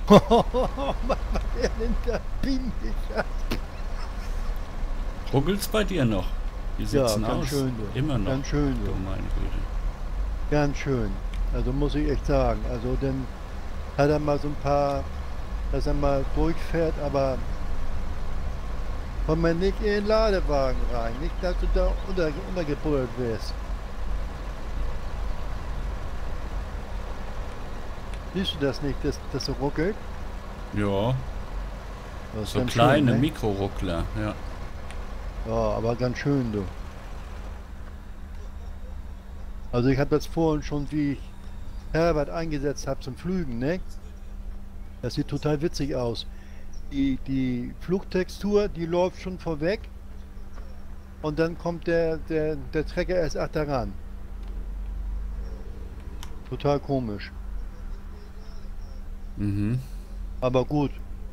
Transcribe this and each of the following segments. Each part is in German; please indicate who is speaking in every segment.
Speaker 1: Was er denn da pinnig hat.
Speaker 2: Ruckelt's bei dir noch? Wie
Speaker 1: Ja,
Speaker 2: sieht's denn
Speaker 1: ganz
Speaker 2: aus?
Speaker 1: schön so.
Speaker 2: Immer noch.
Speaker 1: Ganz schön
Speaker 2: Du
Speaker 1: so.
Speaker 2: meine Güte.
Speaker 1: Ganz schön. Also muss ich echt sagen. Also dann hat er mal so ein paar, dass er mal durchfährt, aber komm mal nicht in den Ladewagen rein. Nicht, dass du da untergebrüllt wirst. Siehst du das nicht, dass so ruckelt?
Speaker 2: Ja,
Speaker 1: Das ist
Speaker 2: so
Speaker 1: ganz
Speaker 2: kleine
Speaker 1: schön, ne?
Speaker 2: Mikroruckler, ja.
Speaker 1: Ja, aber ganz schön, du. Also ich habe das vorhin schon, wie ich Herbert eingesetzt habe zum Flügen, ne? Das sieht total witzig aus. Die Flugtextur, die läuft schon vorweg und dann kommt der Trecker erst daran. Total komisch.
Speaker 2: Mhm.
Speaker 1: Aber gut.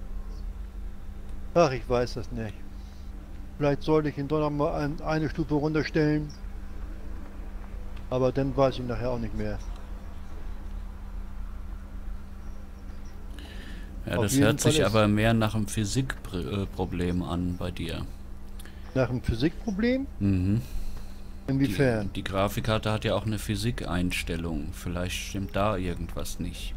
Speaker 1: Ach, ich weiß das nicht. Vielleicht sollte ich ihn doch noch mal eine Stufe runterstellen, aber dann weiß ich nachher auch nicht mehr.
Speaker 2: Ja,
Speaker 1: Auf
Speaker 2: das
Speaker 1: jeden
Speaker 2: hört
Speaker 1: Fall
Speaker 2: sich
Speaker 1: ist
Speaker 2: aber mehr nach einem Physikproblem an bei dir.
Speaker 1: nach einem Physikproblem.
Speaker 2: Mhm.
Speaker 1: Inwiefern?
Speaker 2: Die Grafikkarte hat ja auch eine Physikeinstellung. Vielleicht stimmt da irgendwas nicht.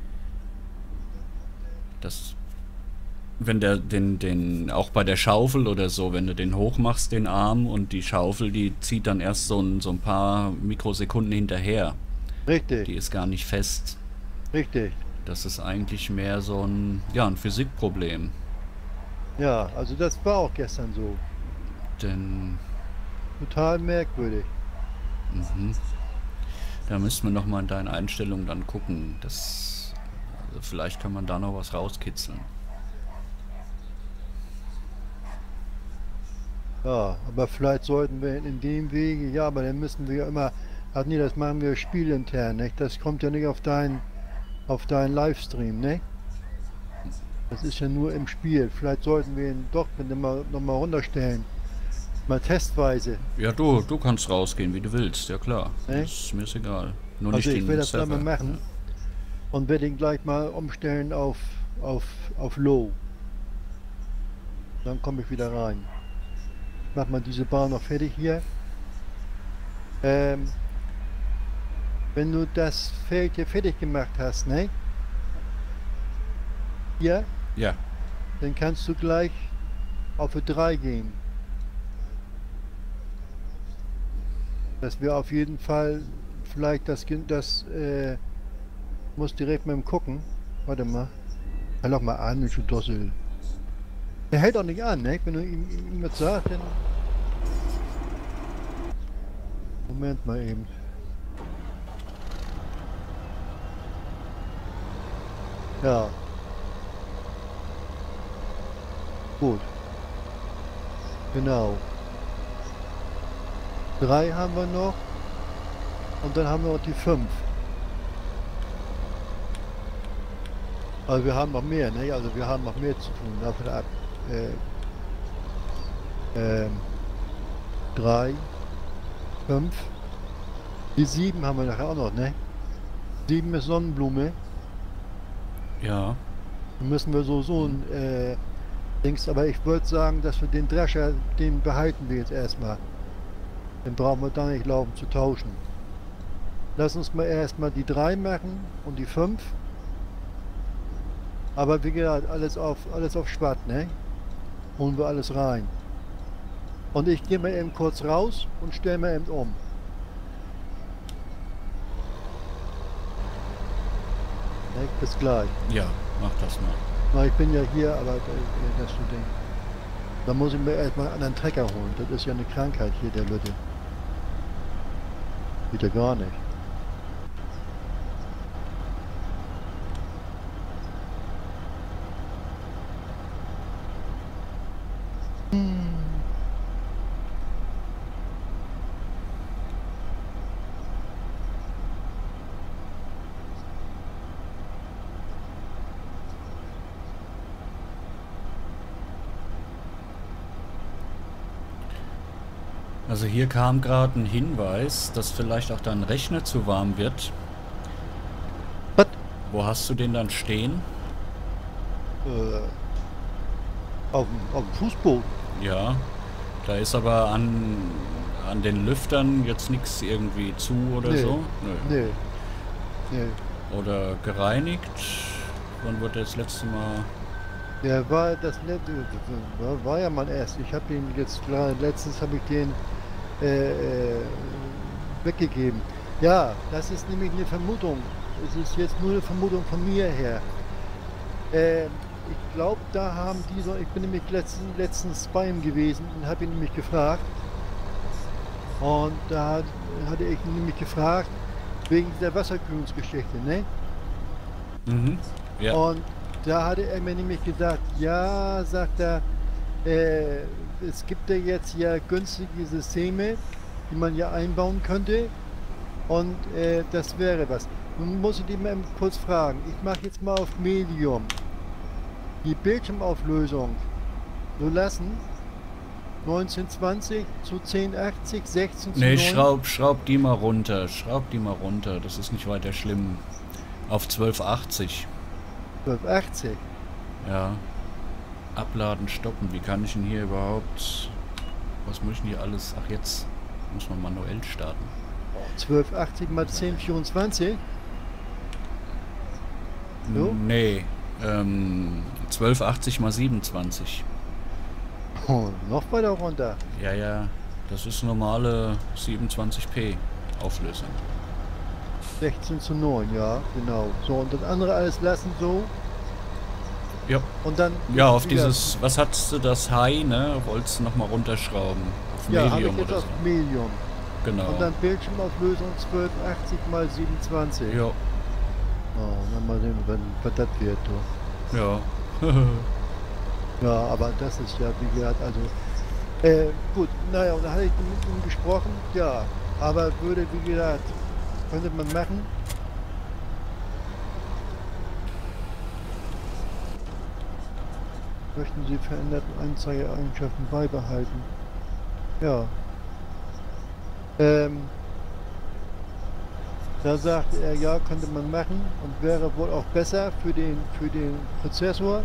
Speaker 2: Das, wenn der auch bei der Schaufel oder so, wenn du den hochmachst, den Arm, und die Schaufel, die zieht dann erst so ein paar Mikrosekunden hinterher.
Speaker 1: Richtig,
Speaker 2: Die ist gar nicht fest.
Speaker 1: richtig.
Speaker 2: Das ist eigentlich mehr so ein, ja, ein Physikproblem.
Speaker 1: Ja, also das war auch gestern so.
Speaker 2: Denn,
Speaker 1: Total merkwürdig.
Speaker 2: da müssten wir nochmal in deinen Einstellungen dann gucken. Also vielleicht kann man da noch was rauskitzeln.
Speaker 1: Ja, aber vielleicht sollten wir in dem Wege, ja, aber dann müssen wir ja immer, ach nee, das machen wir spielintern, nicht? Das kommt ja nicht auf deinen Livestream, ne? Das ist ja nur im Spiel. Vielleicht sollten wir ihn doch noch mal runterstellen. Mal testweise,
Speaker 2: Ja, du kannst rausgehen, wie du willst, ja klar.
Speaker 1: ne?
Speaker 2: Mir ist egal. Nur
Speaker 1: Also
Speaker 2: nicht
Speaker 1: ich will
Speaker 2: den
Speaker 1: das dann mal
Speaker 2: Server. Ja.
Speaker 1: machen und werde ihn gleich mal umstellen auf, auf Low. Dann komme ich wieder rein. Mach mal diese Bar noch fertig hier. Ähm, wenn du das Feld hier fertig gemacht hast, ne? Hier,
Speaker 2: Ja.
Speaker 1: dann kannst du gleich auf die 3 gehen. Dass wir auf jeden Fall vielleicht muss direkt mal gucken. Warte mal. Halt doch mal an, du Dossel. Der hält auch nicht an, ne? Wenn du ihm was sagst, dann. Moment mal eben. Ja, gut. Genau. 3 haben wir noch. Und dann haben wir noch die 5. Also wir haben noch mehr, ne? Also wir haben noch mehr zu tun. Davon ab. Ähm, 3, 5. Die 7 haben wir nachher auch noch, ne? 7 ist Sonnenblume.
Speaker 2: Ja.
Speaker 1: Dann müssen wir so ein Dings, aber ich würde sagen, dass wir den Drescher, den behalten wir jetzt erstmal. Den brauchen wir dann nicht laufen zu tauschen. Lass uns mal erstmal die 3 machen und die 5. Aber wie gesagt, alles auf Schwatt, ne? Holen wir alles rein. Und ich gehe mal eben kurz raus und stelle mal eben um. Ne? Bis gleich.
Speaker 2: Ja, mach das mal.
Speaker 1: Na, ich bin ja hier, aber das du denkst. Da muss ich mir erstmal einen anderen Trecker holen. Das ist ja eine Krankheit hier, der Leute. Geht ja gar nicht.
Speaker 2: Also hier kam gerade ein Hinweis, dass vielleicht auch dein Rechner zu warm wird.
Speaker 1: Was?
Speaker 2: Wo hast du den dann stehen?
Speaker 1: auf dem Fußboden.
Speaker 2: Ja, da ist aber an den Lüftern jetzt nichts irgendwie zu oder
Speaker 1: Nee,
Speaker 2: so. Nö.
Speaker 1: nee, nee.
Speaker 2: Oder gereinigt. Wann wurde das letzte Mal?
Speaker 1: Der war war ja mal erst. Ich habe ihn jetzt gerade, letztens habe ich den äh, äh, weggegeben. Ja, das ist nämlich eine Vermutung. Es ist jetzt nur eine Vermutung von mir her. Ich glaube, da haben die so, ich bin nämlich letztens bei ihm gewesen und habe ihn nämlich gefragt. Und da hatte ich ihn nämlich gefragt, wegen der Wasserkühlungsgeschichte, ne?
Speaker 2: Mhm. Ja.
Speaker 1: Und da hatte er mir nämlich gesagt, ja, sagt er, es gibt ja jetzt ja günstige Systeme, die man ja einbauen könnte. Und das wäre was. Nun muss ich dich mal kurz fragen. Ich mache jetzt mal auf Medium. Die Bildschirmauflösung so lassen. 1920 zu 1080, 16 zu
Speaker 2: Nee,
Speaker 1: 9.
Speaker 2: schraub die mal runter. Schraub die mal runter. Das ist nicht weiter schlimm. Auf 1280.
Speaker 1: 1280.
Speaker 2: Ja. Abladen, stoppen. Wie kann ich denn hier überhaupt... Was muss ich denn hier alles... Ach, jetzt muss man manuell starten.
Speaker 1: 1280 mal 1024. So?
Speaker 2: Nee. 1280 mal 27.
Speaker 1: Oh, noch weiter runter.
Speaker 2: Ja, ja. Das ist normale 27p Auflösung.
Speaker 1: 16 zu 9, ja, genau. So, und das andere alles lassen so.
Speaker 2: Ja.
Speaker 1: Und dann.
Speaker 2: Ja, auf
Speaker 1: wieder-
Speaker 2: dieses... Was hattest du, das High, ne? Wolltest du nochmal runterschrauben. Auf
Speaker 1: Ja, habe ich
Speaker 2: Medium
Speaker 1: jetzt
Speaker 2: oder
Speaker 1: auf
Speaker 2: so.
Speaker 1: Medium.
Speaker 2: Genau.
Speaker 1: Und dann Bildschirmauflösung 1280 mal 27.
Speaker 2: Ja.
Speaker 1: Oh, dann mal sehen, was das wird. Du.
Speaker 2: Ja.
Speaker 1: Ja, aber das ist ja, wie gesagt, also. Gut, naja, und da hatte ich mit ihm gesprochen, ja. Aber würde, wie gesagt, könnte man machen. Möchten Sie veränderten Anzeigeeigenschaften beibehalten? Ja. Ähm, Da sagte er, ja, könnte man machen und wäre wohl auch besser für den Prozessor.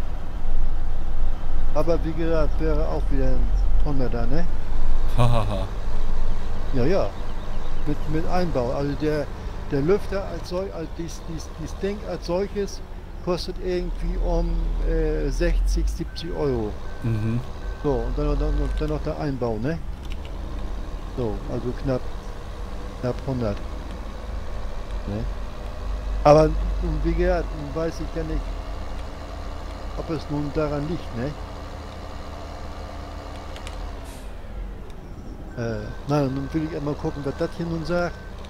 Speaker 1: Aber wie gesagt, wäre auch wieder ein 100er, ne?
Speaker 2: Hahaha.
Speaker 1: Ja, ja. Mit Einbau. Also der Lüfter als solch, also dies Ding als solches kostet irgendwie um 60, 70 Euro.
Speaker 2: Mhm.
Speaker 1: So, und dann noch der Einbau, ne? So, also knapp 100. Ne? Aber nun, wie gesagt, nun weiß ich ja nicht, ob es nun daran liegt, ne? Nein, nun will ich einmal gucken, was das hier nun sagt.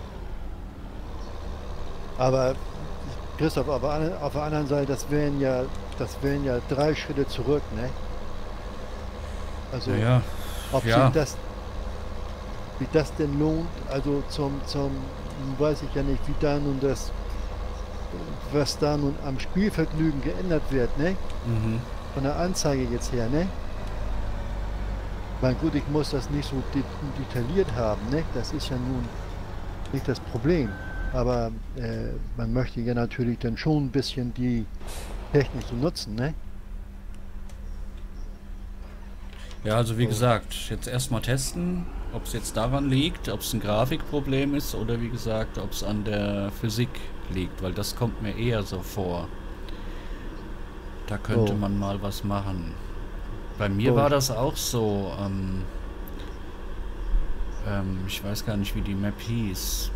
Speaker 1: Aber Christoph, auf der anderen Seite, das wären ja 3 Schritte zurück, ne? Also,
Speaker 2: Ja,
Speaker 1: ob
Speaker 2: ja.
Speaker 1: sich das, wie das denn lohnt, also nun weiß ich ja nicht, wie da nun was da nun am Spielvergnügen geändert wird, ne?
Speaker 2: Mhm.
Speaker 1: Von der Anzeige jetzt her, ne? Weil gut, ich muss das nicht so detailliert haben, ne? Das ist ja nun nicht das Problem. Aber man möchte ja natürlich dann schon ein bisschen die Technik so nutzen, ne?
Speaker 2: Ja, also wie
Speaker 1: So.
Speaker 2: gesagt, jetzt erstmal testen, ob es jetzt daran liegt, ob es ein Grafikproblem ist oder wie gesagt, ob es an der Physik liegt, weil das kommt mir eher so vor. Da könnte
Speaker 1: So.
Speaker 2: man mal was machen. Bei mir
Speaker 1: So.
Speaker 2: war das auch so, ich weiß gar nicht, wie die Map hieß.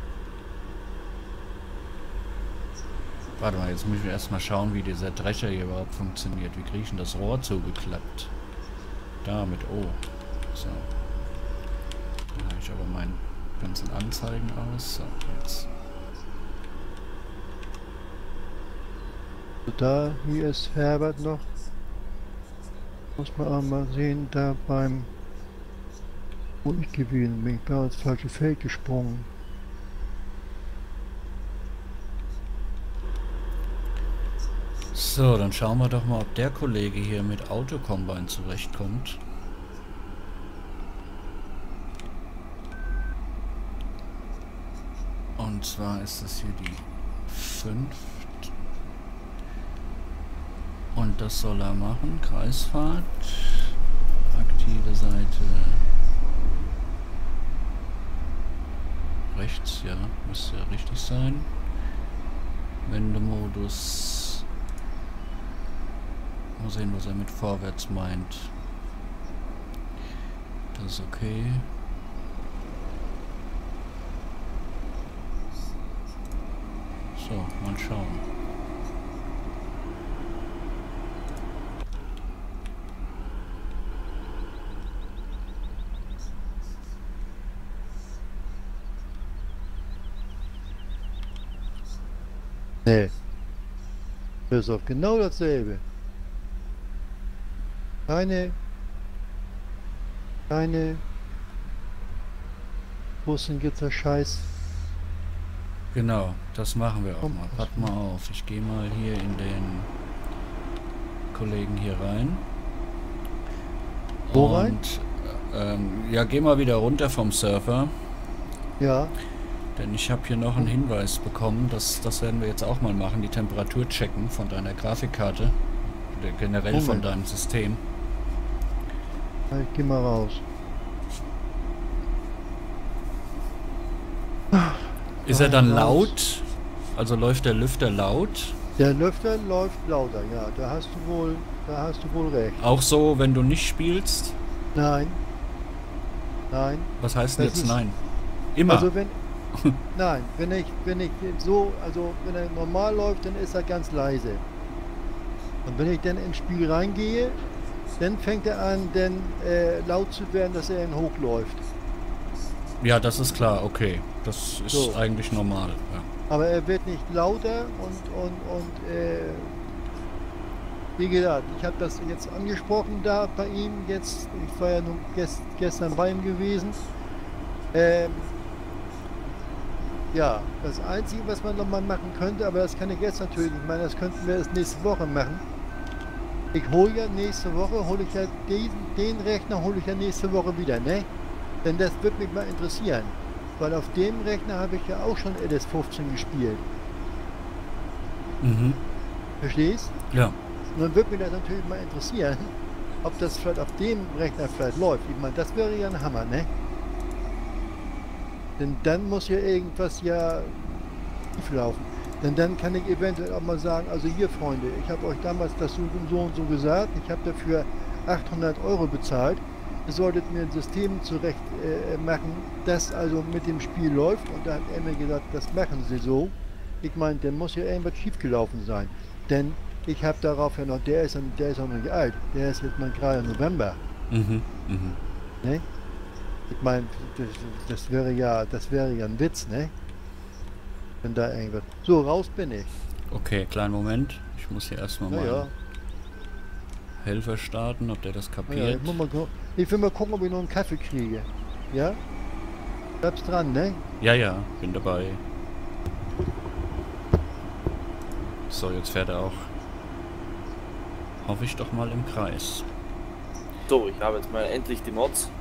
Speaker 2: Warte mal, jetzt muss ich erstmal schauen, wie dieser Drescher hier überhaupt funktioniert. Wie kriege ich denn das Rohr zugeklappt? Da mit O. So. Dann habe ich aber meine ganzen Anzeigen aus. So, jetzt.
Speaker 1: Da, hier ist Herbert noch. Muss man auch mal sehen, da wo ich gewesen bin. Ich bin ins falsche Feld gesprungen.
Speaker 2: So, dann schauen wir doch mal, ob der Kollege hier mit Autocombine zurechtkommt. Und zwar ist das hier die 5. Und das soll er machen. Kreisfahrt. Aktive Seite. Rechts, ja. Müsste ja richtig sein. Wendemodus. Mal sehen, was er mit vorwärts meint. Das ist okay. So, mal schauen.
Speaker 1: Nee. Das ist doch genau dasselbe. Keine Bussen gibt der Scheiß.
Speaker 2: Genau, das machen wir auch
Speaker 1: Komm,
Speaker 2: mal. Pass mal auf, ich gehe mal hier in den Kollegen hier rein.
Speaker 1: Wo rein?
Speaker 2: Und ja, geh mal wieder runter vom Server.
Speaker 1: Ja.
Speaker 2: Denn ich habe hier noch einen Hinweis bekommen, das werden wir jetzt auch mal machen, die Temperatur checken von deiner Grafikkarte. Oder generell von deinem System.
Speaker 1: Ich geh mal raus.
Speaker 2: Ist er dann laut? Also läuft der Lüfter laut?
Speaker 1: Der Lüfter läuft lauter, ja. Da hast du wohl recht.
Speaker 2: Auch so, wenn du nicht spielst?
Speaker 1: Nein. Nein.
Speaker 2: Was heißt denn
Speaker 1: Das
Speaker 2: jetzt
Speaker 1: ist-
Speaker 2: nein? Immer.
Speaker 1: Also wenn nein, wenn ich so, also wenn er normal läuft, dann ist er ganz leise. Und wenn ich dann ins Spiel reingehe, dann fängt er an, dann laut zu werden, dass er hochläuft.
Speaker 2: Ja, das ist klar, okay. Das ist
Speaker 1: So.
Speaker 2: eigentlich normal. Ja.
Speaker 1: Aber er wird nicht lauter und wie gesagt, ich habe das jetzt angesprochen da bei ihm jetzt, ich war ja nun gestern bei ihm gewesen. Ja, das Einzige, was man nochmal machen könnte, aber das kann ich jetzt natürlich nicht machen, das könnten wir erst nächste Woche machen. Ich hole ja nächste Woche, den Rechner hole ich ja nächste Woche wieder, ne? Denn das wird mich mal interessieren. Weil auf dem Rechner habe ich ja auch schon LS15 gespielt.
Speaker 2: Mhm.
Speaker 1: Verstehst?
Speaker 2: Ja.
Speaker 1: Und dann wird mich das natürlich mal interessieren, ob das vielleicht auf dem Rechner vielleicht läuft. Ich meine, das wäre ja ein Hammer, ne? Denn dann muss ja irgendwas ja schief laufen. Denn dann kann ich eventuell auch mal sagen, also hier Freunde, ich habe euch damals das so und so gesagt, ich habe dafür 800 € bezahlt. Ihr solltet mir ein System zurecht machen, das also mit dem Spiel läuft. Und da hat er mir gesagt, das machen sie so. Ich meine, dann muss ja irgendwas schiefgelaufen sein. Denn ich habe darauf ja noch, der ist noch nicht alt, der ist jetzt mal gerade November.
Speaker 2: Mhm. Mhm.
Speaker 1: Ne? Ich meine, das wäre ja ein Witz, ne? Wenn da irgendwas. So, raus bin ich.
Speaker 2: Okay, kleinen Moment. Ich muss hier erstmal mal
Speaker 1: Naja,
Speaker 2: Helfer starten, ob der das
Speaker 1: ja,
Speaker 2: kapiert.
Speaker 1: ich will mal gucken, ob ich noch einen Kaffee kriege. Ja? Bleibst dran, ne?
Speaker 2: Ja, ja, bin dabei. So, jetzt fährt er auch. Hoffe ich doch mal im Kreis.
Speaker 3: So, ich habe jetzt mal endlich die Mods.